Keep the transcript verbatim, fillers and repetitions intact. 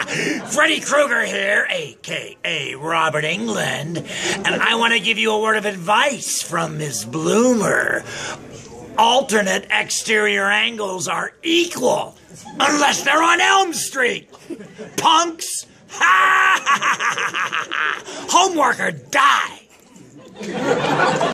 Freddy Kreuger here, a k a. Robert Englund, and I want to give you a word of advice from Miz Bloomer. Alternate exterior angles are equal, unless they're on Elm Street. Punks! Homework or die!